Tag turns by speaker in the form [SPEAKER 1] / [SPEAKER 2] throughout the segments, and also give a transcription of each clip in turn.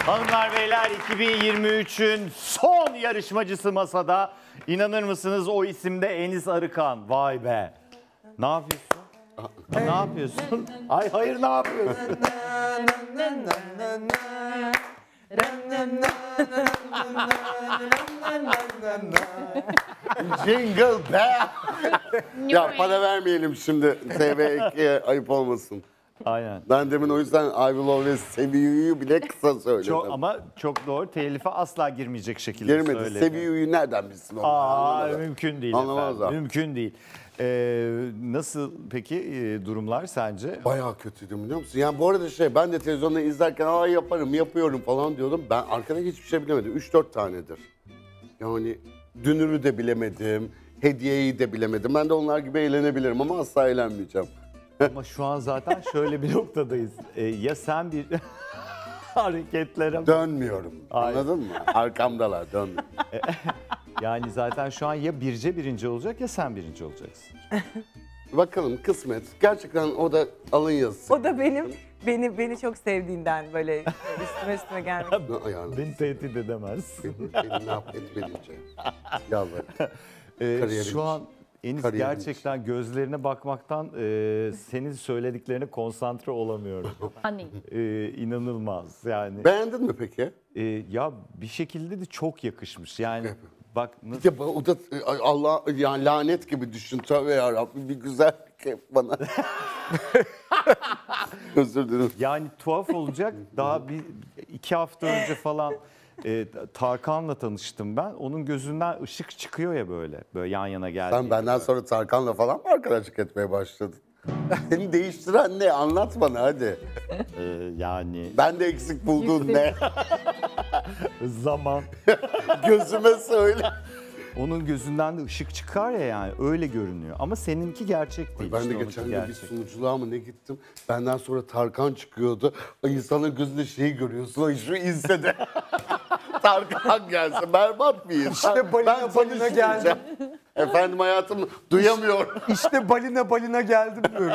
[SPEAKER 1] Hanımlar beyler 2023'ün son yarışmacısı masada. İnanır mısınız o isimde Enis Arıkan. Vay be. Ne yapıyorsun? Ne yapıyorsun? Ay hayır ne yapıyorsun?
[SPEAKER 2] Jingle bell. Ya para vermeyelim şimdi TV2'ye ayıp olmasın.
[SPEAKER 1] Aynen.
[SPEAKER 2] Ben demin o yüzden I Will Always Save You'yu bile kısa söyledim.
[SPEAKER 1] Ama çok doğru. Telife asla girmeyecek şekilde
[SPEAKER 2] Girmedi.
[SPEAKER 1] söyledi.
[SPEAKER 2] Save You'yu nereden bilsin onu?
[SPEAKER 1] Mümkün değil
[SPEAKER 2] Anlamazlar.
[SPEAKER 1] efendim. Mümkün değil. Nasıl peki durumlar sence?
[SPEAKER 2] Bayağı kötüydüm biliyor musun? Yani bu arada ben de televizyonda izlerken yapıyorum falan diyordum. Ben arkada hiçbir şey bilemedim. 3-4 tanedir. Yani dünürü de bilemedim, hediyeyi de bilemedim. Ben de onlar gibi eğlenebilirim ama asla eğlenmeyeceğim.
[SPEAKER 1] Ama şu an zaten şöyle bir noktadayız. Ya sen bir hareketlere...
[SPEAKER 2] Dönmüyorum.
[SPEAKER 1] Hayır.
[SPEAKER 2] Anladın mı? Arkamdalar, dönmüyorum.
[SPEAKER 1] Yani zaten şu an ya Birce birinci olacak ya sen birinci olacaksın.
[SPEAKER 2] Bakalım kısmet. Gerçekten o da alın yazısı.
[SPEAKER 3] O da beni çok sevdiğinden böyle üstüme gelmiş.
[SPEAKER 1] Beni tehdit edemezsin.
[SPEAKER 2] Beni ne yap etmedince. Yalvarırım.
[SPEAKER 1] Şu an Enis
[SPEAKER 2] Kariyerim
[SPEAKER 1] gerçekten gözlerine bakmaktan senin söylediklerine konsantre olamıyorum.
[SPEAKER 4] Hani?
[SPEAKER 1] İnanılmaz yani.
[SPEAKER 2] Beğendin mi peki?
[SPEAKER 1] Ya bir şekilde de çok yakışmış yani. Bak
[SPEAKER 2] Bir de o da Allah yani lanet gibi düşün. Tövbe yarabbim bir güzellik hep bana. Özür dilerim.
[SPEAKER 1] Yani tuhaf olacak. Daha 2 hafta önce falan Tarkan'la tanıştım ben. Onun gözünden ışık çıkıyor ya böyle yan yana geldi.
[SPEAKER 2] Sen benden sonra Tarkan'la falan mı arkadaşlık etmeye başladın? Seni değiştiren ne? Anlat bana hadi.
[SPEAKER 1] Yani
[SPEAKER 2] Ben de eksik bulduğun ne?
[SPEAKER 1] zaman.
[SPEAKER 2] Gözüme söyle.
[SPEAKER 1] Onun gözünden de ışık çıkar ya yani öyle görünüyor. Ama seninki gerçek değil.
[SPEAKER 2] Ben de
[SPEAKER 1] işte
[SPEAKER 2] geçen
[SPEAKER 1] onunki
[SPEAKER 2] gün bir sunuculuğa mı ne gittim. Benden sonra Tarkan çıkıyordu. İnsanın gözünde şeyi görüyorsun. O şu izledi. Tarkan gelse berbat mıyız?
[SPEAKER 5] İşte balina geldim.
[SPEAKER 2] Efendim hayatım duyamıyorum.
[SPEAKER 5] İşte balina geldim diyorum.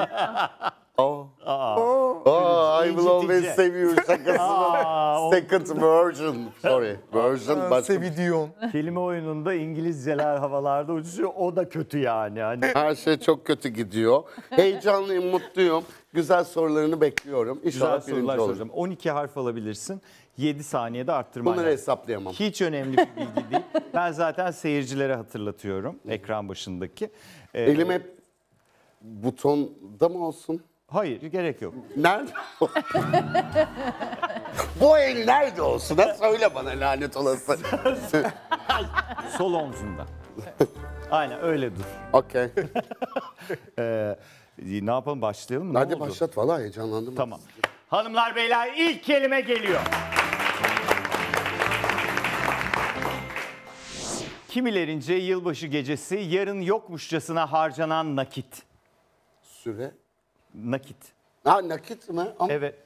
[SPEAKER 2] I will always save you şakasının second version. Sorry. Version başka.
[SPEAKER 5] Sevidiyon.
[SPEAKER 1] Kelime oyununda İngilizceler havalarda uçuşuyor. O da kötü yani. Hani
[SPEAKER 2] Her şey çok kötü gidiyor. Heyecanlıyım, mutluyum. Güzel sorularını bekliyorum.
[SPEAKER 1] güzel
[SPEAKER 2] İnşallah
[SPEAKER 1] sorular
[SPEAKER 2] birinci olurum.
[SPEAKER 1] soracağım. 12 harf alabilirsin. 7 saniyede arttırman
[SPEAKER 2] Bunları
[SPEAKER 1] lazım.
[SPEAKER 2] hesaplayamam.
[SPEAKER 1] Hiç önemli bir bilgi değil. Ben zaten seyircilere hatırlatıyorum ekran başındaki.
[SPEAKER 2] Elim hep butonda mı olsun?
[SPEAKER 1] Hayır gerek yok.
[SPEAKER 2] Nerede? Bu el nerede olsun? Ha? Söyle bana lanet olası.
[SPEAKER 1] Sol omzunda. Aynen öyle dur.
[SPEAKER 2] Okey.
[SPEAKER 1] Ne yapalım başlayalım mı? Ne
[SPEAKER 2] Hadi
[SPEAKER 1] oldu?
[SPEAKER 2] başlat. Valla heyecanlandım.
[SPEAKER 1] Tamam. Hanımlar beyler ilk kelime geliyor. Kimilerince yılbaşı gecesi yarın yokmuşçasına harcanan nakit.
[SPEAKER 2] Süre.
[SPEAKER 1] Nakit.
[SPEAKER 2] Ha nakit mi? Ama
[SPEAKER 1] Evet.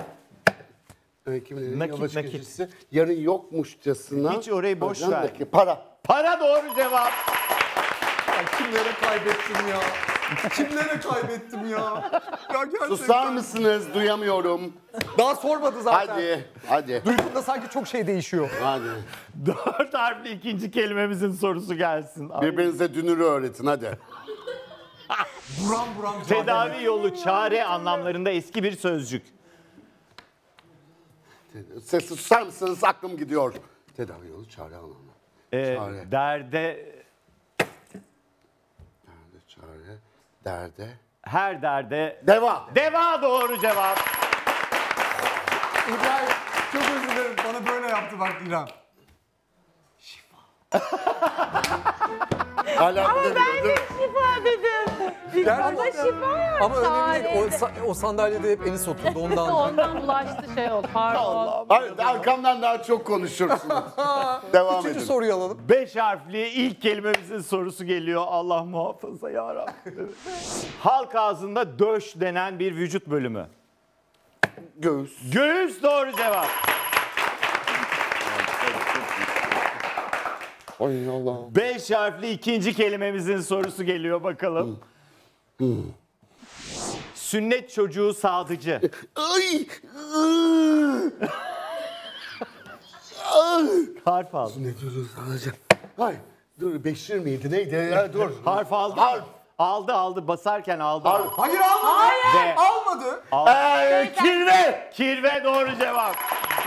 [SPEAKER 2] kimin
[SPEAKER 1] Nakit,
[SPEAKER 2] yılbaşı
[SPEAKER 1] nakit.
[SPEAKER 2] gecesi yarın yokmuşçasına.
[SPEAKER 1] Hiç orayı boş
[SPEAKER 2] harcanan
[SPEAKER 1] ver.
[SPEAKER 2] nakit. Para.
[SPEAKER 1] Para doğru cevap.
[SPEAKER 5] Kimlere kaybettim ya? Kimlere kaybettim ya? Ya gerçekten.
[SPEAKER 2] Susar mısınız? Duyamıyorum.
[SPEAKER 5] Daha sormadı zaten.
[SPEAKER 2] Hadi.
[SPEAKER 5] Duyduğumda sanki çok şey değişiyor.
[SPEAKER 2] Hadi.
[SPEAKER 1] 4 harfli ikinci kelimemizin sorusu gelsin. Ay.
[SPEAKER 2] Birbirinize dünürü öğretin hadi.
[SPEAKER 5] Buram buram.
[SPEAKER 1] Tedavi yolu, çare anlamlarında eski bir sözcük.
[SPEAKER 2] Sessiz susar mısınız? Aklım gidiyor. Tedavi yolu çare anlamı. Çare.
[SPEAKER 1] Derde,
[SPEAKER 2] Çare. Derde.
[SPEAKER 1] her derde.
[SPEAKER 2] Deva.
[SPEAKER 1] Deva doğru cevap.
[SPEAKER 5] İbrahim çok özür dilerim. Bana böyle yaptı bak İrem.
[SPEAKER 2] Hala
[SPEAKER 3] Ama ben de şifa dedim. Ama şifa ya.
[SPEAKER 5] Ama önemli değil. O sandalyede hep Enis oturdu ondan.
[SPEAKER 4] Ondan bulaştı şey oldu. Pardon.
[SPEAKER 2] Hayır, arkamdan daha çok konuşursunuz. Devam
[SPEAKER 5] Üçüncü
[SPEAKER 2] edin.
[SPEAKER 5] soruyu alalım.
[SPEAKER 1] 5 harfli ilk kelimemizin sorusu geliyor. Allah muhafaza yarabbim. Halk ağzında döş denen bir vücut bölümü.
[SPEAKER 2] Göğüs.
[SPEAKER 1] Göğüs doğru cevap.
[SPEAKER 2] Ay Allah.
[SPEAKER 1] 5 harfli ikinci kelimemizin sorusu geliyor bakalım. Sünnet çocuğu sadıcı.
[SPEAKER 2] Ay.
[SPEAKER 1] Harf al.
[SPEAKER 2] Ne diyorsun sadece? Hayır. Dur Beşir miydi neydi? Ya, dur.
[SPEAKER 1] Harf aldı.
[SPEAKER 2] Harf.
[SPEAKER 1] Aldı. Basarken aldı.
[SPEAKER 2] Harf.
[SPEAKER 5] Hayır almadı.
[SPEAKER 1] Ve-
[SPEAKER 5] Almadı.
[SPEAKER 2] Kirve.
[SPEAKER 1] Kirve doğru cevap.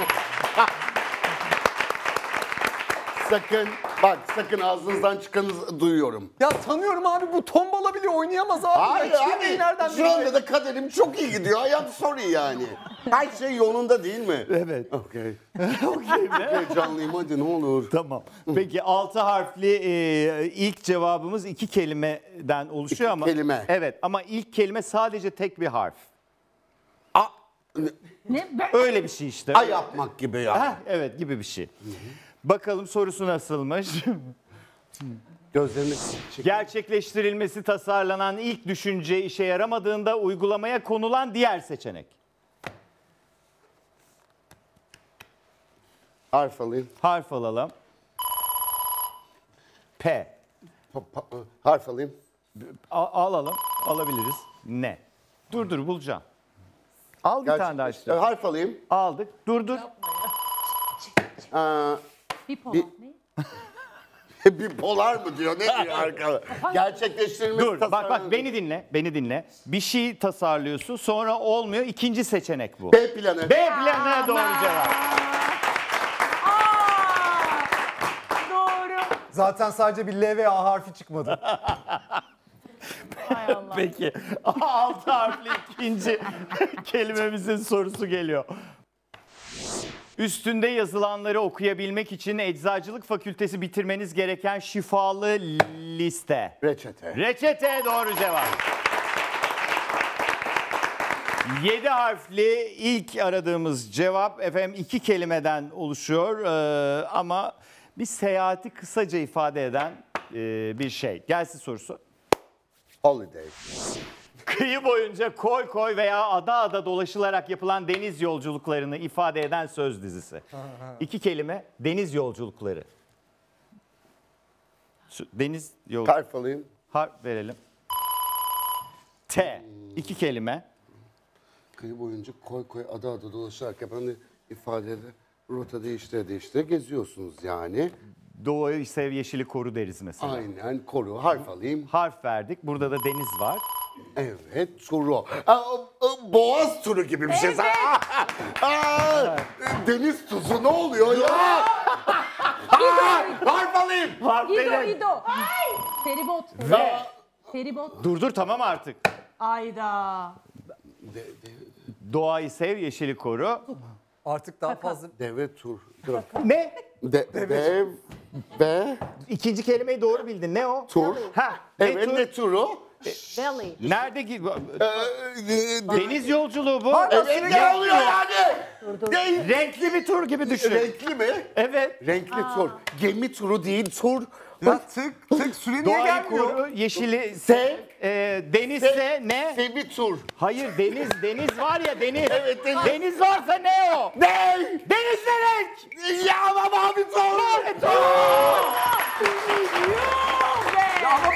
[SPEAKER 2] Sakın ağzınızdan çıkanı duyuyorum.
[SPEAKER 5] Ya tanıyorum abi, bu tombala bile oynayamaz abi.
[SPEAKER 2] Hayır
[SPEAKER 5] Ya,
[SPEAKER 2] abi.
[SPEAKER 5] nereden
[SPEAKER 2] Şu anda da kaderim çok iyi gidiyor. I am sorry yani. Her şey yolunda değil mi?
[SPEAKER 1] Evet.
[SPEAKER 2] Okey.
[SPEAKER 1] Okey mi?
[SPEAKER 2] Heyecanlıyım hadi ne olur.
[SPEAKER 1] Tamam. Peki 6 harfli ilk cevabımız 2 kelimeden oluşuyor ama.
[SPEAKER 2] kelime.
[SPEAKER 1] Evet ama ilk kelime sadece tek bir harf.
[SPEAKER 4] Ne?
[SPEAKER 1] Öyle bir şey işte.
[SPEAKER 2] Ay yapmak gibi ya.
[SPEAKER 1] Heh, evet gibi bir şey. Bakalım sorusu nasılmış?
[SPEAKER 2] Gözlerini çek.
[SPEAKER 1] Gerçekleştirilmesi tasarlanan ilk düşünce işe yaramadığında uygulamaya konulan diğer seçenek.
[SPEAKER 2] Harf alayım.
[SPEAKER 1] Harf alalım. P.
[SPEAKER 2] Harf alayım.
[SPEAKER 1] Alalım. Alabiliriz. Ne? Dur bulacağım. Al bir tane daha işte.
[SPEAKER 2] Harf alayım.
[SPEAKER 1] Aldık. Dur.
[SPEAKER 4] Bipolar.
[SPEAKER 2] Bipolar mı diyor? Ne diyor arkadaş? Gerçekleştirilmesi
[SPEAKER 1] Dur. Bak beni dinle. Bir şey tasarlıyorsun sonra olmuyor. İkinci seçenek bu.
[SPEAKER 2] B planı.
[SPEAKER 1] B planı doğru cevap.
[SPEAKER 3] Doğru.
[SPEAKER 5] Zaten sadece bir L ve A harfi çıkmadı.
[SPEAKER 4] Hay Allah.
[SPEAKER 1] Peki. 6 harfli ikinci kelimemizin sorusu geliyor. Üstünde yazılanları okuyabilmek için Eczacılık Fakültesi bitirmeniz gereken şifalı liste.
[SPEAKER 2] Reçete.
[SPEAKER 1] Reçete doğru cevap. 7 harfli ilk aradığımız cevap efendim 2 kelimeden oluşuyor ama bir seyahati kısaca ifade eden bir şey. Gelsin sorusu.
[SPEAKER 2] Holiday.
[SPEAKER 1] Kıyı boyunca koy veya ada dolaşılarak yapılan deniz yolculuklarını ifade eden söz dizisi. 2 kelime deniz yolculukları. Deniz yol.
[SPEAKER 2] Harf alayım.
[SPEAKER 1] Harf verelim. T. 2 kelime.
[SPEAKER 2] Kıyı boyunca koy ada dolaşarak yapan ifadede rota değiştire geziyorsunuz yani.
[SPEAKER 1] Doğayı sev yeşili koru deriz mesela.
[SPEAKER 2] Aynen koru. Harf alayım.
[SPEAKER 1] Harf verdik. Burada da deniz var.
[SPEAKER 2] Evet turu. Boğaz turu gibi bir şey. Deniz tuzu ne oluyor ya? Harf alayım.
[SPEAKER 1] Harf verelim.
[SPEAKER 4] İdo. Feribot.
[SPEAKER 1] Ve
[SPEAKER 4] Feribot.
[SPEAKER 1] dur tamam artık.
[SPEAKER 4] Ayda.
[SPEAKER 1] Doğayı sev yeşili koru.
[SPEAKER 5] Artık daha fazla.
[SPEAKER 2] Deve tur. Dur.
[SPEAKER 1] Ne?
[SPEAKER 2] Deve
[SPEAKER 1] İkinci kelimeyi doğru bildin. Ne o?
[SPEAKER 2] tur.
[SPEAKER 1] Ha. Ne
[SPEAKER 2] Evet
[SPEAKER 1] tur?
[SPEAKER 2] ne turu?
[SPEAKER 4] Valley.
[SPEAKER 1] Nerede deniz yolculuğu bu.
[SPEAKER 2] Evet ne oluyor yani?
[SPEAKER 1] Renkli bir tur gibi düşün.
[SPEAKER 2] Renkli mi?
[SPEAKER 1] Evet.
[SPEAKER 2] Renkli tur. Gemi turu değil tur.
[SPEAKER 5] Ya tık süre niye
[SPEAKER 1] Doğayı
[SPEAKER 5] gelmiyor?
[SPEAKER 1] koru, yeşili
[SPEAKER 2] Sev.
[SPEAKER 1] denizse ne?
[SPEAKER 2] Sevi tur.
[SPEAKER 1] Hayır deniz var ya deniz.
[SPEAKER 2] Evet, deniz.
[SPEAKER 1] Deniz varsa ne o?
[SPEAKER 2] Ne?
[SPEAKER 1] Deniz ne renk?
[SPEAKER 2] Ya ama mavi tur.
[SPEAKER 5] Ya ama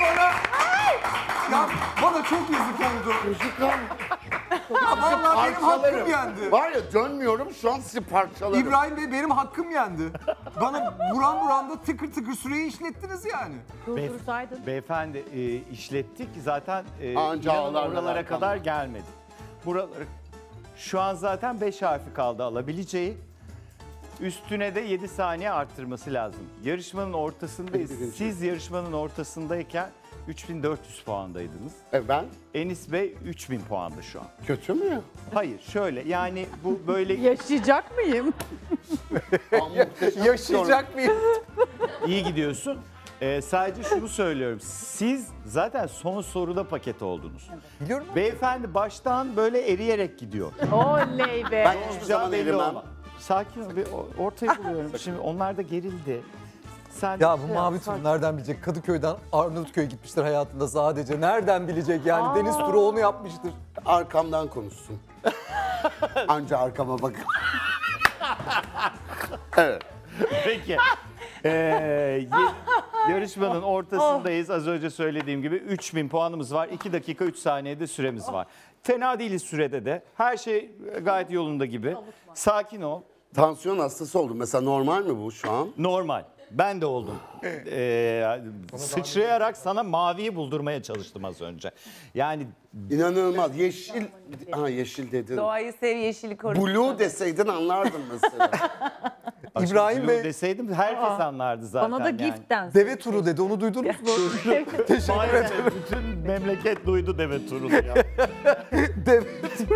[SPEAKER 5] bana çok yazık oldu. Ya vallahi benim hakkım yendi.
[SPEAKER 2] Var ya dönmüyorum şu an sizi parçalarım.
[SPEAKER 5] İbrahim Bey benim hakkım yendi. Bana buran da tıkır süreyi işlettiniz yani.
[SPEAKER 4] Durdursaydın.
[SPEAKER 1] Beyefendi işlettik zaten
[SPEAKER 2] Anca
[SPEAKER 1] inanın
[SPEAKER 2] ağlarlar
[SPEAKER 1] oralara
[SPEAKER 2] arkamda.
[SPEAKER 1] kadar gelmedi. Buraları şu an zaten 5 harfi kaldı alabileceği. Üstüne de 7 saniye arttırması lazım. Yarışmanın ortasındayız. Siz yarışmanın ortasındayken 3400 puandaydınız.
[SPEAKER 2] Ben
[SPEAKER 1] Enis Bey 3000 puanda şu an.
[SPEAKER 2] kötü mü?
[SPEAKER 1] Hayır şöyle yani bu böyle
[SPEAKER 4] Yaşayacak mıyım?
[SPEAKER 5] Yaşayacak mıyım?
[SPEAKER 1] iyi gidiyorsun. Sadece şunu söylüyorum. Siz zaten son soruda paket oldunuz.
[SPEAKER 5] Biliyorum.
[SPEAKER 1] Beyefendi baştan böyle eriyerek gidiyor.
[SPEAKER 4] Oley be.
[SPEAKER 2] Ben hiçbir zaman
[SPEAKER 1] belli
[SPEAKER 2] erimem.
[SPEAKER 1] olmaz. Sakin ol. Bir ortayı buluyorum. Şimdi onlar da gerildi. Sen
[SPEAKER 5] Ya bu
[SPEAKER 1] şey
[SPEAKER 5] mavi
[SPEAKER 1] yap,
[SPEAKER 5] tur nereden bilecek? Kadıköy'den Arnavutköy'e gitmiştir hayatında sadece. Nereden bilecek yani? Deniz turu onu yapmıştır.
[SPEAKER 2] Arkamdan konuşsun. Anca arkama bak. Evet.
[SPEAKER 1] Peki. Yarışmanın ortasındayız. Az önce söylediğim gibi 3000 puanımız var. 2 dakika 3 saniyede süremiz var. Fena değiliz sürede de. Her şey gayet yolunda gibi. Sakin ol.
[SPEAKER 2] Tansiyon hastası oldum. Mesela normal mi bu şu an?
[SPEAKER 1] Normal. Ben de oldum. Sıçrayarak sana maviyi buldurmaya çalıştım az önce. Yani
[SPEAKER 2] İnanılmaz. Yeşil. Ha yeşil dedin.
[SPEAKER 3] Doğayı sev, yeşili koru.
[SPEAKER 2] Blue deseydin anlardım mesela.
[SPEAKER 5] İbrahim
[SPEAKER 1] blue
[SPEAKER 5] Bey
[SPEAKER 1] deseydim herkes anlardı zaten.
[SPEAKER 4] Bana da
[SPEAKER 1] yani.
[SPEAKER 4] gift dance.
[SPEAKER 5] deve turu dedi. Onu duydunuz mu?
[SPEAKER 1] Maalesef bütün memleket duydu Deve Turul'u ya.
[SPEAKER 5] Deve turu.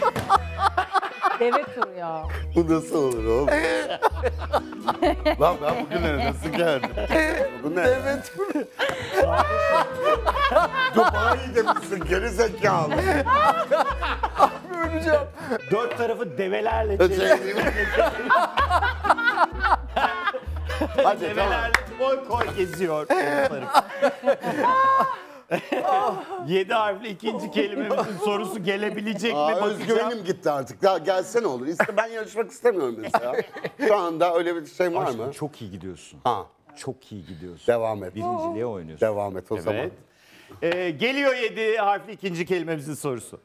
[SPEAKER 4] Deve turu ya.
[SPEAKER 2] Bu nasıl olur oğlum? Lan ben bugünlere nasıl geldim? Bu ne?
[SPEAKER 5] Deve turu.
[SPEAKER 2] Dubai'de misin gerizekalı?
[SPEAKER 5] Öleceğim.
[SPEAKER 1] Dört tarafı develerle çevirdi.
[SPEAKER 2] Hadi tamam.
[SPEAKER 1] Develerle koy koy geziyor. 7 harfli ikinci kelimemizin sorusu gelebilecek mi? Bakacağım.
[SPEAKER 2] Özgüvenim gitti artık. Ya gelsene olur. Ben yarışmak istemiyorum mesela. Şu anda öyle bir şey var mı?
[SPEAKER 1] Çok iyi gidiyorsun.
[SPEAKER 2] Ha,
[SPEAKER 1] Çok iyi gidiyorsun.
[SPEAKER 2] devam et.
[SPEAKER 1] Birinciliğe oynuyorsun.
[SPEAKER 2] Devam et o zaman.
[SPEAKER 1] Evet. Geliyor 7 harfli ikinci kelimemizin sorusu.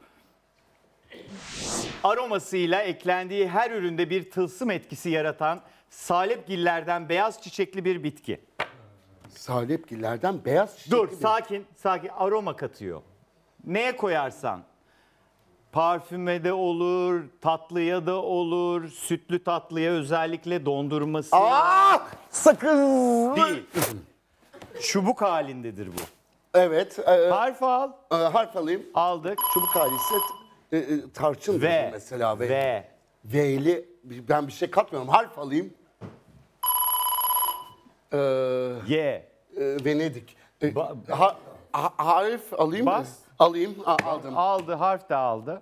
[SPEAKER 1] Aromasıyla eklendiği her üründe bir tılsım etkisi yaratan salepgillerden beyaz çiçekli bir bitki.
[SPEAKER 2] Salepgillerden beyaz çiçekli
[SPEAKER 1] Dur
[SPEAKER 2] bir-
[SPEAKER 1] sakin sakin aroma katıyor. Neye koyarsan parfüme de olur, tatlıya da olur, sütlü tatlıya özellikle dondurması
[SPEAKER 2] Sakın.
[SPEAKER 1] değil. Çubuk halindedir bu.
[SPEAKER 2] Evet.
[SPEAKER 1] Harf al.
[SPEAKER 2] Harf alayım.
[SPEAKER 1] Aldık.
[SPEAKER 2] Çubuk halisi tarçın
[SPEAKER 1] Ve.
[SPEAKER 2] dedim mesela.
[SPEAKER 1] Ve.
[SPEAKER 2] V'li ben bir şey katmıyorum. Harf alayım.
[SPEAKER 1] Ye.
[SPEAKER 2] Venedik.
[SPEAKER 1] Ba-
[SPEAKER 2] Harf alayım mı?
[SPEAKER 1] Bas.
[SPEAKER 2] Alayım. Aldım.
[SPEAKER 1] Aldı. Harf de aldı.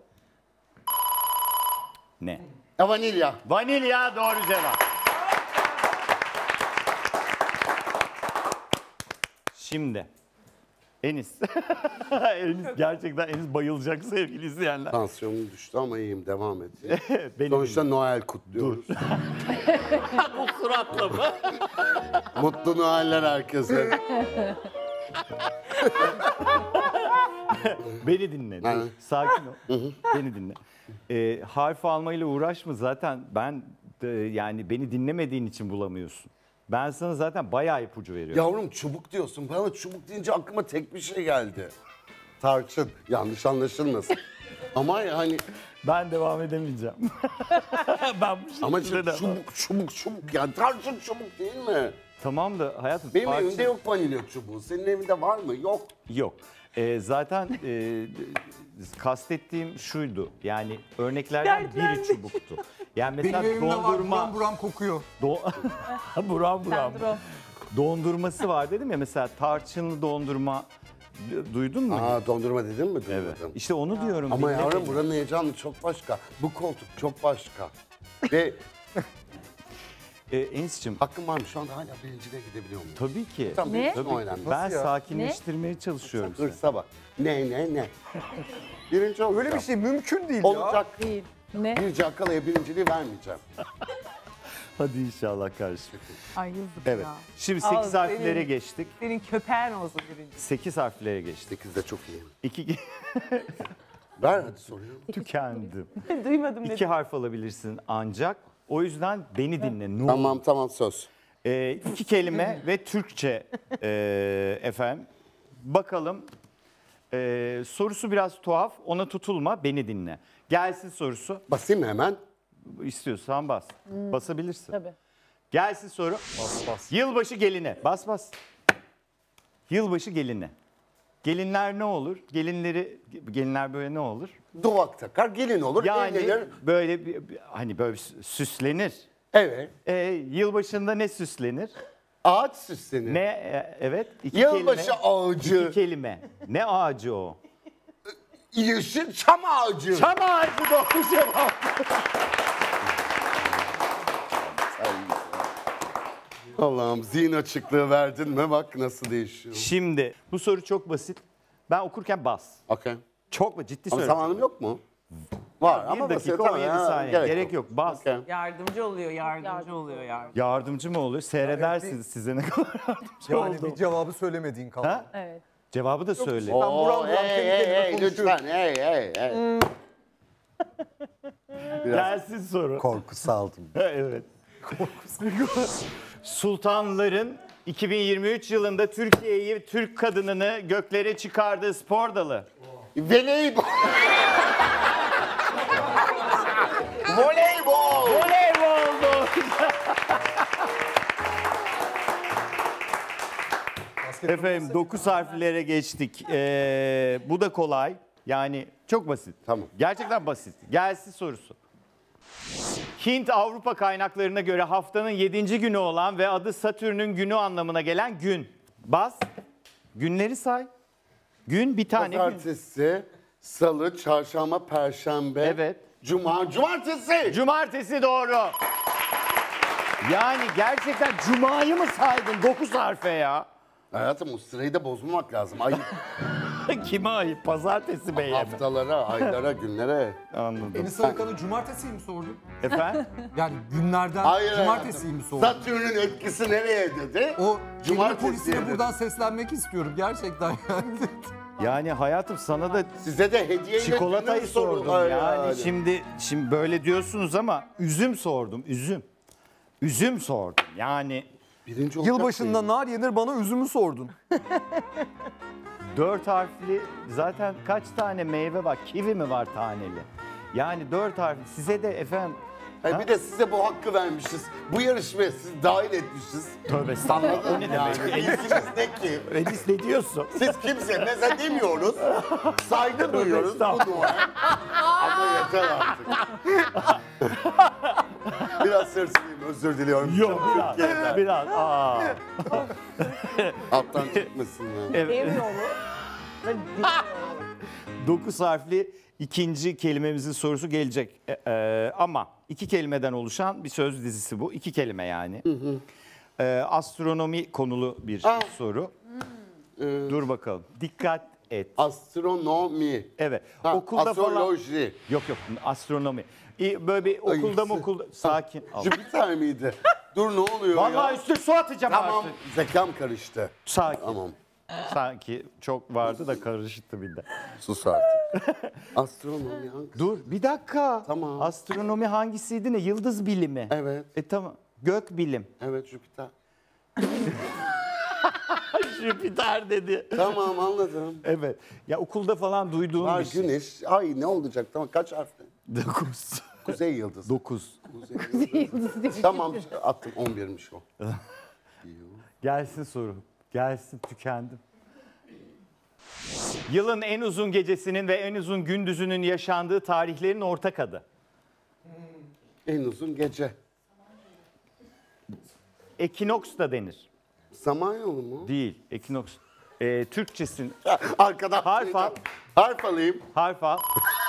[SPEAKER 1] Ne?
[SPEAKER 2] Vanilya.
[SPEAKER 1] Vanilya doğru cevap. Şimdi. Enis. Enis gerçekten Enis bayılacak sevgili izleyenler.
[SPEAKER 2] Tansiyonum düştü ama iyiyim. Devam et.
[SPEAKER 1] Benim
[SPEAKER 2] Sonuçta Noel kutluyoruz.
[SPEAKER 1] bu suratla mı?
[SPEAKER 2] Mutlu Noeller herkese.
[SPEAKER 1] Beni dinle. Dur, sakin ol. Beni dinle. Harf almayla uğraşma zaten ben yani beni dinlemediğin için bulamıyorsun. Ben sana zaten bayağı ipucu veriyorum.
[SPEAKER 2] Yavrum çubuk diyorsun. Bana çubuk deyince aklıma tek bir şey geldi. Tarçın. Yanlış anlaşılmasın. Ama yani
[SPEAKER 1] Ben devam edemeyeceğim. Ben bu şekilde
[SPEAKER 2] ama
[SPEAKER 1] devam-
[SPEAKER 2] çubuk yani tarçın çubuk değil mi?
[SPEAKER 1] Tamam da hayatım.
[SPEAKER 2] Benim
[SPEAKER 1] tarçın-
[SPEAKER 2] evimde yok vanilya çubuğu. Senin evinde var mı? Yok.
[SPEAKER 1] Yok. Zaten kastettiğim şuydu. Yani örneklerden biri çubuktu. Yani mesela
[SPEAKER 5] Benim evimde var.
[SPEAKER 1] dondurma...
[SPEAKER 5] Buram buram kokuyor.
[SPEAKER 1] buram buram.
[SPEAKER 4] Sendrom.
[SPEAKER 1] Dondurması var dedim ya mesela tarçınlı dondurma duydun mu?
[SPEAKER 2] Aa dondurma dedin mi?
[SPEAKER 1] Evet.
[SPEAKER 2] Duymadım.
[SPEAKER 1] İşte onu diyorum.
[SPEAKER 2] Ama
[SPEAKER 1] dinlemedim.
[SPEAKER 2] yavrum buranın heyecanı çok başka. Bu koltuk çok başka. Ve
[SPEAKER 1] Enis'cim
[SPEAKER 2] hakkım var mı? Şu anda hala birinciliğe gidebiliyor muyum?
[SPEAKER 1] tabii ki.
[SPEAKER 2] Tamam,
[SPEAKER 4] Ne?
[SPEAKER 2] benim için oynanmaz.
[SPEAKER 1] Ben
[SPEAKER 5] Nasıl ya?
[SPEAKER 1] sakinleştirmeye çalışıyorum seni.
[SPEAKER 2] Hırsa bak. Ne? Birinci olacağım.
[SPEAKER 5] Öyle bir şey mümkün değil ya.
[SPEAKER 2] Olacak.
[SPEAKER 4] Değil. Ne?
[SPEAKER 2] Bir Cakkala'ya birinciliği vermeyeceğim.
[SPEAKER 1] Hadi inşallah kardeşim.
[SPEAKER 4] Ay yazık
[SPEAKER 1] Evet.
[SPEAKER 4] ya.
[SPEAKER 1] Şimdi
[SPEAKER 3] Al
[SPEAKER 1] 8 harflere
[SPEAKER 3] senin.
[SPEAKER 1] geçtik.
[SPEAKER 3] Senin köpeğin olsun birinci.
[SPEAKER 1] 8 harflere geçtik.
[SPEAKER 2] 8 de çok iyi.
[SPEAKER 1] 2
[SPEAKER 2] Ver hadi soruyu.
[SPEAKER 1] tükendim.
[SPEAKER 3] Duymadım
[SPEAKER 1] 2
[SPEAKER 3] dedim.
[SPEAKER 1] harf alabilirsin ancak o yüzden beni dinle. Ne olur.
[SPEAKER 2] Tamam söz.
[SPEAKER 1] 2 kelime ve Türkçe efendim. Bakalım. Sorusu biraz tuhaf. Ona tutulma. Beni dinle. Gelsin sorusu.
[SPEAKER 2] Basayım mı hemen?
[SPEAKER 1] İstiyorsan bas. Basabilirsin.
[SPEAKER 4] Tabii.
[SPEAKER 1] Gelsin soru. Bas. Yılbaşı geline. Bas. Yılbaşı geline. Gelinler ne olur? Gelinler böyle ne olur?
[SPEAKER 2] Duvak takar, gelin olur,
[SPEAKER 1] Yani
[SPEAKER 2] evlenir.
[SPEAKER 1] böyle hani böyle süslenir.
[SPEAKER 2] Evet.
[SPEAKER 1] Yılbaşında ne süslenir?
[SPEAKER 2] Ağaç süslenir.
[SPEAKER 1] Ne? Evet.
[SPEAKER 2] Yılbaşı
[SPEAKER 1] kelime.
[SPEAKER 2] ağacı.
[SPEAKER 1] 2 kelime. Ne ağacı o?
[SPEAKER 2] Yeşil çam ağacı.
[SPEAKER 1] Çam ağacı doğru cevap.
[SPEAKER 2] Allah'ım zihin açıklığı verdin mi? Bak nasıl değişiyor.
[SPEAKER 1] Şimdi bu soru çok basit. Ben okurken bas.
[SPEAKER 2] Okey.
[SPEAKER 1] Çok ciddi
[SPEAKER 2] Ama
[SPEAKER 1] söylüyorum.
[SPEAKER 2] zamanım yok mu? Var
[SPEAKER 1] Bir
[SPEAKER 2] ama
[SPEAKER 1] dakika
[SPEAKER 2] basit,
[SPEAKER 1] 17
[SPEAKER 2] tamam ya,
[SPEAKER 1] saniye. Gerek yok. Bas.
[SPEAKER 2] Okey.
[SPEAKER 3] Yardımcı oluyor, yardımcı oluyor.
[SPEAKER 1] Yardımcı mı oluyor? Seyredersiniz size ne kadar yardımcı
[SPEAKER 5] Yani
[SPEAKER 1] oldu.
[SPEAKER 5] bir cevabı söylemediğin kaldı.
[SPEAKER 1] Ha?
[SPEAKER 4] Evet.
[SPEAKER 1] Cevabı da söyle.
[SPEAKER 5] Ben buram buram kendi kendime
[SPEAKER 2] Hey,
[SPEAKER 5] konuşuyorum.
[SPEAKER 2] lütfen hey.
[SPEAKER 1] Gelsin soru.
[SPEAKER 5] Korku saldım.
[SPEAKER 1] Evet. Sultanların 2023 yılında Türkiye'yi, Türk kadınını göklere çıkardığı spor dalı.
[SPEAKER 2] Voleybol. Voleybol.
[SPEAKER 1] Voleyboldu. Efendim 9 harflere geçtik. Bu da kolay. Yani çok basit.
[SPEAKER 2] Tamam.
[SPEAKER 1] Gerçekten basit. Gelsin sorusu. Hint Avrupa kaynaklarına göre haftanın 7. günü olan ve adı Satürn'ün günü anlamına gelen gün. Bas. Günleri say. Gün bir tane gün.
[SPEAKER 2] Pazartesi, salı, çarşamba, perşembe.
[SPEAKER 1] Evet.
[SPEAKER 2] Cuma, cumartesi.
[SPEAKER 1] Cumartesi doğru. Yani gerçekten Cuma'yı mı saydın 9 harfe ya?
[SPEAKER 2] Hayatım o sırayı da bozmamak lazım. Ayıp.
[SPEAKER 1] Kime ayıp? Pazartesi beye mi?
[SPEAKER 2] Haftalara, aylara, günlere.
[SPEAKER 1] Anladım.
[SPEAKER 5] Enis Arıkan'a cumartesiyi mi sordun?
[SPEAKER 1] Efendim?
[SPEAKER 5] Yani günlerden
[SPEAKER 2] Hayır
[SPEAKER 5] cumartesiyi mi
[SPEAKER 2] hayatım.
[SPEAKER 5] sordun?
[SPEAKER 2] Satürn'ün etkisi nereye dedi?
[SPEAKER 5] O
[SPEAKER 2] Cumartesi
[SPEAKER 5] kelime polisine
[SPEAKER 2] dedi.
[SPEAKER 5] buradan seslenmek istiyorum gerçekten yani.
[SPEAKER 1] Yani hayatım sana da
[SPEAKER 2] Size de hediye
[SPEAKER 1] çikolatayı sordum yani. Şimdi böyle diyorsunuz ama üzüm sordum, üzüm. Üzüm sordum. Yani
[SPEAKER 2] Birinci olacak
[SPEAKER 5] Yılbaşında
[SPEAKER 2] mıyım?
[SPEAKER 5] nar yenir bana üzümü sordun.
[SPEAKER 1] 4 harfli zaten kaç tane meyve var? Kivi mi var taneli? Yani 4 harfli. Size de efendim
[SPEAKER 2] Hayır, bir de size bu hakkı vermişiz. Bu yarışmaya siz dahil etmişiz.
[SPEAKER 1] tövbe estağfurullah. O ne demek?
[SPEAKER 2] İlginiz ne ki?
[SPEAKER 1] Enis ne diyorsun?
[SPEAKER 2] Siz kimse meze demiyoruz. Saygı duyuyoruz. Bu
[SPEAKER 1] estağfurullah.
[SPEAKER 2] dua. Ama yeter artık. Biraz sırsınayım, özür diliyorum.
[SPEAKER 1] Yok biraz.
[SPEAKER 2] Alttan çıkmasın ya.
[SPEAKER 1] Evet.
[SPEAKER 3] Ev yolu. ve dil yolu.
[SPEAKER 1] 9 harfli ikinci kelimemizin sorusu gelecek. Ama 2 kelimeden oluşan bir söz dizisi bu. 2 kelime yani. Astronomi konulu bir soru. Dur bakalım. Dikkat et.
[SPEAKER 2] Astronomi.
[SPEAKER 1] Evet.
[SPEAKER 2] Ha,
[SPEAKER 1] Okulda falan.
[SPEAKER 2] astroloji.
[SPEAKER 1] Yok astronomi. Böyle bir okulda sakin. Al.
[SPEAKER 2] Jüpiter miydi? Dur ne oluyor
[SPEAKER 1] Vallahi
[SPEAKER 2] ya?
[SPEAKER 1] üstüne su atacağım
[SPEAKER 2] Tamam,
[SPEAKER 1] artık.
[SPEAKER 2] zekam karıştı.
[SPEAKER 1] Sakin.
[SPEAKER 2] Tamam,
[SPEAKER 1] Sanki çok vardı da karıştı bir de.
[SPEAKER 2] sus artık. Astronomi hangisi?
[SPEAKER 1] Dur bir dakika.
[SPEAKER 2] Tamam.
[SPEAKER 1] Astronomi hangisiydi ne? Yıldız bilimi.
[SPEAKER 2] Evet,
[SPEAKER 1] Tamam. Gök bilim.
[SPEAKER 2] evet Jüpiter.
[SPEAKER 1] Jüpiter dedi.
[SPEAKER 2] Tamam anladım.
[SPEAKER 1] Evet. Ya okulda falan duyduğum
[SPEAKER 2] Var
[SPEAKER 1] bir şey.
[SPEAKER 2] güneş. Ay ne olacak? Tamam kaç harfli?
[SPEAKER 1] 9.
[SPEAKER 2] Kuzey yıldızı.
[SPEAKER 1] 9.
[SPEAKER 2] Kuzey yıldızı. Tamam attım 11'miş o.
[SPEAKER 1] Gelsin soru. Gelsin tükendim. Yılın en uzun gecesinin ve en uzun gündüzünün yaşandığı tarihlerin ortak adı.
[SPEAKER 2] En uzun gece.
[SPEAKER 1] Ekinoks da denir.
[SPEAKER 2] Samanyolu mu?
[SPEAKER 1] Değil. Ekinoks. Türkçesin.
[SPEAKER 2] Arkadan
[SPEAKER 1] Harf al.
[SPEAKER 2] Harf alayım.
[SPEAKER 1] Harf al.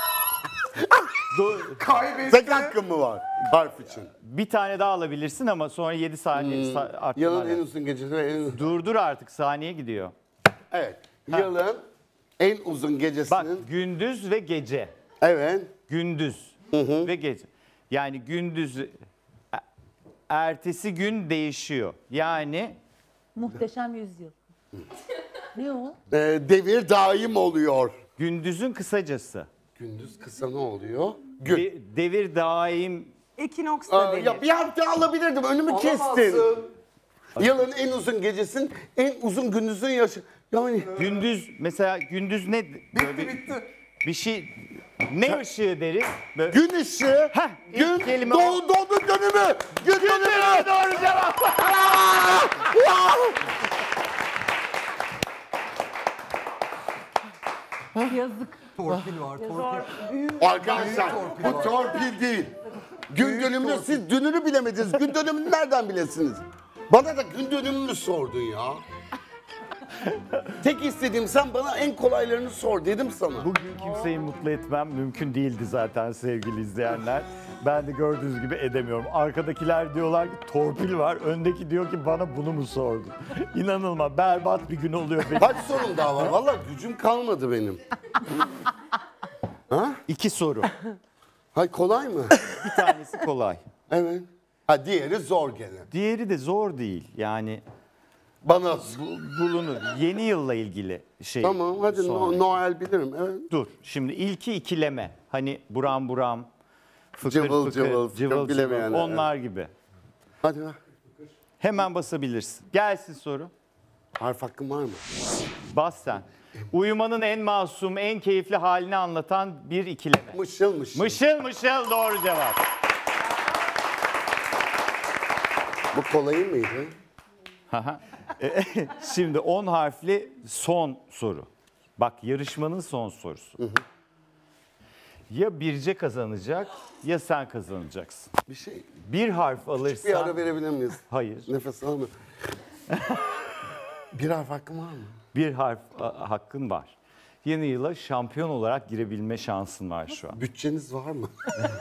[SPEAKER 2] Tek hakkım mı var harf için?
[SPEAKER 1] Bir tane daha alabilirsin ama sonra 7 saniye arttırma
[SPEAKER 2] Yılın en
[SPEAKER 1] var.
[SPEAKER 2] uzun gecesi ve en...
[SPEAKER 1] Durdur artık saniye gidiyor.
[SPEAKER 2] Evet. Yılın en uzun
[SPEAKER 1] Bak
[SPEAKER 2] gecesinin...
[SPEAKER 1] gündüz ve gece.
[SPEAKER 2] Evet.
[SPEAKER 1] Gündüz ve gece. Yani gündüz ertesi gün değişiyor. Yani
[SPEAKER 4] Muhteşem Yüzyıl. Ne o?
[SPEAKER 2] Devir daim oluyor.
[SPEAKER 1] gündüzün kısacası.
[SPEAKER 2] Gündüz kısa ne oluyor? Gün.
[SPEAKER 1] Devir daim
[SPEAKER 3] Ekinoks da denir.
[SPEAKER 2] Ya bir harf daha alabilirdim. Önümü kestin. Yılın en uzun gecesin, en uzun gündüzün yaşı. Yani
[SPEAKER 1] gündüz mesela gündüz ne?
[SPEAKER 5] Bitti.
[SPEAKER 1] Bir şey ne ışığı deriz? Böyle,
[SPEAKER 2] gün ışığı,
[SPEAKER 1] Heh,
[SPEAKER 2] gün
[SPEAKER 1] ilk kelime o.
[SPEAKER 2] doğdu dönümü. Gün dönümü.
[SPEAKER 1] Doğru cevap.
[SPEAKER 4] Yazık.
[SPEAKER 5] Torpil var, torpil.
[SPEAKER 2] Arkadaşlar bu torpil değil. Gün dönümünü siz dününü bilemediniz. Gün dönümünü nereden bilesiniz? Bana da gün dönümünü sordun ya. Tek istediğim sen bana en kolaylarını sor dedim sana.
[SPEAKER 1] Bugün kimseyi mutlu etmem mümkün değildi zaten sevgili izleyenler. Ben de gördüğünüz gibi edemiyorum. Arkadakiler diyorlar ki torpil var. Öndeki diyor ki bana bunu mu sordun? İnanılmaz berbat bir gün oluyor benim.
[SPEAKER 2] Kaç sorum daha var? Vallahi gücüm kalmadı benim.
[SPEAKER 1] 2 soru.
[SPEAKER 2] Hay kolay mı?
[SPEAKER 1] Bir tanesi kolay.
[SPEAKER 2] Evet. Ha diğeri zor gene.
[SPEAKER 1] Diğeri de zor değil. Yani
[SPEAKER 2] Bana
[SPEAKER 1] bulunur. Yeni yılla ilgili şey.
[SPEAKER 2] tamam hadi
[SPEAKER 1] sonra.
[SPEAKER 2] Noel bilirim. Evet.
[SPEAKER 1] Dur. Şimdi ilki ikileme. Hani buram buram Fıkır
[SPEAKER 2] Cıvıl
[SPEAKER 1] fıkır,
[SPEAKER 2] cıvıl,
[SPEAKER 1] cıvıl
[SPEAKER 2] bilemeyenler.
[SPEAKER 1] cıvıl. Onlar gibi.
[SPEAKER 2] Hadi ha.
[SPEAKER 1] Hemen basabilirsin. Gelsin soru.
[SPEAKER 2] Harf hakkım var mı?
[SPEAKER 1] Bas sen. Uyumanın en masum, en keyifli halini anlatan bir ikileme.
[SPEAKER 2] Mışıl mışıl.
[SPEAKER 1] Mışıl mışıl doğru cevap.
[SPEAKER 2] Bu kolayı mıydı?
[SPEAKER 1] Şimdi 10 harfli son soru. Bak yarışmanın son sorusu. Ya Birce kazanacak ya sen kazanacaksın.
[SPEAKER 2] Bir şey.
[SPEAKER 1] Bir harf alırsan...
[SPEAKER 2] Bir ara verebilir miyiz?
[SPEAKER 1] Hayır.
[SPEAKER 2] Nefes alma. Bir harf hakkım var mı?
[SPEAKER 1] Bir harf hakkın var. Yeni yıla şampiyon olarak girebilme şansın var şu an.
[SPEAKER 2] Bütçeniz var mı?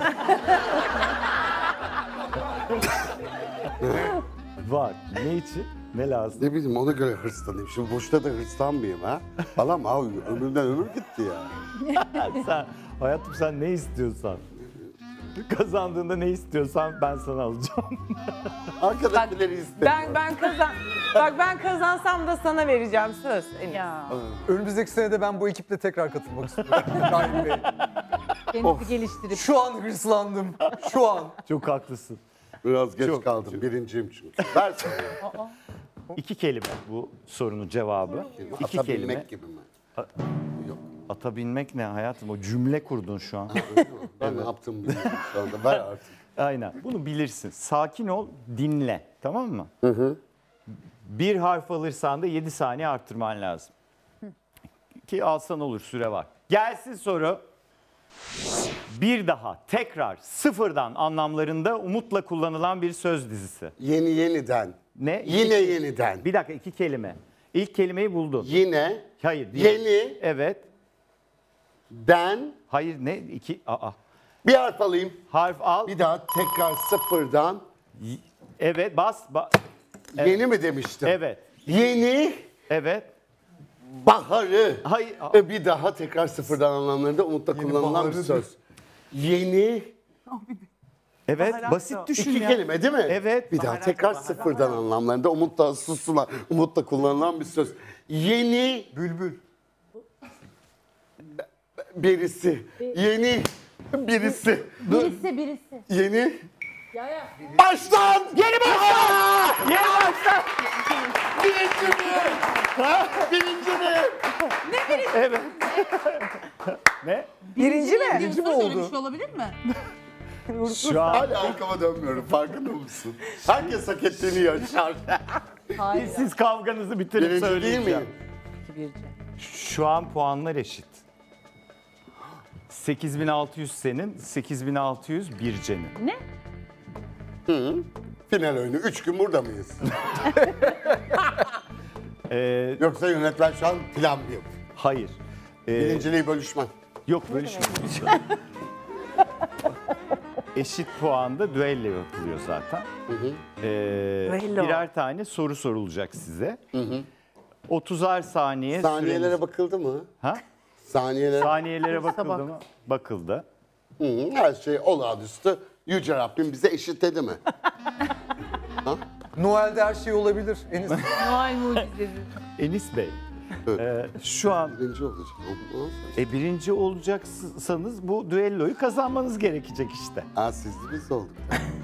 [SPEAKER 1] Var. Ne için? Ne lazım?
[SPEAKER 2] Ne bileyim ona göre hırslanayım. Şimdi boşta da hırslanmayayım ha. Balam abi ömürden ömür gitti ya.
[SPEAKER 1] Sen, hayatım sen ne istiyorsan. Kazandığında ne istiyorsan ben sana alacağım.
[SPEAKER 2] Arkadakileri istemiyorum.
[SPEAKER 3] Ben kazansam da sana vereceğim söz. Enis.
[SPEAKER 4] Ya.
[SPEAKER 5] Önümüzdeki sene de ben bu ekiple tekrar katılmak istiyorum. İbrahim Bey.
[SPEAKER 4] Kendinizi geliştirip.
[SPEAKER 5] Şu an hırslandım. Şu an.
[SPEAKER 1] Çok haklısın.
[SPEAKER 2] Biraz geç
[SPEAKER 1] Çok-
[SPEAKER 2] kaldım. Birinciyim çünkü. Ver sana.
[SPEAKER 1] 2 kelime bu sorunun cevabı. 2 kelime.
[SPEAKER 2] Atabilmek gibi mi? Yok.
[SPEAKER 1] Atabilmek ne hayatım? O cümle kurdun şu an.
[SPEAKER 2] Ben ne yaptığımı bilmiyorum şu anda. Ver artık.
[SPEAKER 1] Aynen. Bunu bilirsin. Sakin ol, dinle. Tamam mı? Bir harf alırsan da 7 saniye arttırman lazım. Ki alsan olur, süre var. Gelsin soru. Bir daha, tekrar, sıfırdan anlamlarında umutla kullanılan bir söz dizisi.
[SPEAKER 2] Yeni yeniden.
[SPEAKER 1] Ne?
[SPEAKER 2] Yine yeniden.
[SPEAKER 1] Bir dakika, 2 kelime. İlk kelimeyi buldun.
[SPEAKER 2] Yine.
[SPEAKER 1] Hayır. Değil.
[SPEAKER 2] Yeni.
[SPEAKER 1] Evet.
[SPEAKER 2] Den.
[SPEAKER 1] Hayır ne?
[SPEAKER 2] Bir harf alayım.
[SPEAKER 1] Harf al.
[SPEAKER 2] Bir daha tekrar sıfırdan.
[SPEAKER 1] Evet, bas.
[SPEAKER 2] Yeni mi demiştim?
[SPEAKER 1] Evet.
[SPEAKER 2] Yeni
[SPEAKER 1] Evet.
[SPEAKER 2] baharı.
[SPEAKER 1] Hayır.
[SPEAKER 2] Bir daha tekrar sıfırdan anlamlarında umutla kullanılan bir
[SPEAKER 5] baharı.
[SPEAKER 2] söz. Yeni.
[SPEAKER 1] Evet,
[SPEAKER 3] Baharat
[SPEAKER 1] basit
[SPEAKER 3] da.
[SPEAKER 1] düşün
[SPEAKER 2] İki
[SPEAKER 1] ya.
[SPEAKER 2] kelime değil mi?
[SPEAKER 1] Evet.
[SPEAKER 2] Bir daha tekrar sıfırdan anlamlarında umutla kullanılan bir söz. Yeni
[SPEAKER 5] Bülbül.
[SPEAKER 2] birisi. Yeni birisi.
[SPEAKER 4] Birisi.
[SPEAKER 2] Yeni.
[SPEAKER 4] Ya.
[SPEAKER 2] Baştan! Yeni baştan!
[SPEAKER 1] Yeni başla.
[SPEAKER 2] Birinci mi? Ha? Birinci mi?
[SPEAKER 1] Evet. Ne?
[SPEAKER 3] Birinci mi?
[SPEAKER 5] Birinci mi oldu?
[SPEAKER 4] Bir şey olabilir mi?
[SPEAKER 1] Şu an
[SPEAKER 2] Hala arkama dönmüyorum farkında mısın? Herkes hak ettiğini yaşar.
[SPEAKER 4] Hayır.
[SPEAKER 1] siz kavganızı bitirip
[SPEAKER 2] Birinci değil
[SPEAKER 1] söyleyeceğim.
[SPEAKER 2] miyim?
[SPEAKER 1] Şu an puanlar eşit. 8600 senin, 8600 Birce'nin.
[SPEAKER 4] Ne?
[SPEAKER 2] Final oyunu. 3 gün burada mıyız? Yoksa yönetmen şu an plan mı yapıyor?
[SPEAKER 1] Hayır.
[SPEAKER 2] Birinciliği bölüşmen.
[SPEAKER 1] Yok bölüşme. Eşit puanda düello yapılıyor zaten.
[SPEAKER 3] Düello.
[SPEAKER 1] Birer tane soru sorulacak size. 30'ar saniye
[SPEAKER 2] Saniyelere
[SPEAKER 1] süreniz-
[SPEAKER 2] bakıldı mı?
[SPEAKER 1] Ha?
[SPEAKER 2] Saniyelere
[SPEAKER 1] Saniyelere
[SPEAKER 3] Kursa
[SPEAKER 1] bakıldı
[SPEAKER 3] bak.
[SPEAKER 1] mı? Bakıldı.
[SPEAKER 2] Her şey olağanüstü. Yüce Rabbim bize eşitledi mi?
[SPEAKER 5] Noel'de her şey olabilir. Enis.
[SPEAKER 4] Noel mucizesi.
[SPEAKER 1] Enis Bey, şu an
[SPEAKER 2] Birinci olacak.
[SPEAKER 1] birinci olacaksanız bu düelloyu kazanmanız gerekecek işte.
[SPEAKER 2] Siz de biz olduk.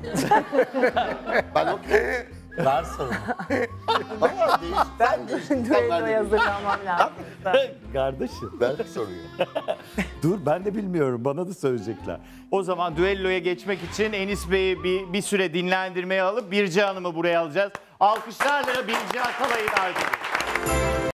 [SPEAKER 2] Ben okey. Ver sorumu. Valla değişik.
[SPEAKER 3] Düelloya hazırlanmam lazım.
[SPEAKER 1] Kardeşim.
[SPEAKER 2] Ver soruyu.
[SPEAKER 1] Dur ben de bilmiyorum bana da söyleyecekler. O zaman düelloya geçmek için Enis Bey'i bir süre dinlendirmeye alıp Birce Hanım'ı buraya alacağız. Alkışlarla Birce Akalay'ı davet ediyoruz.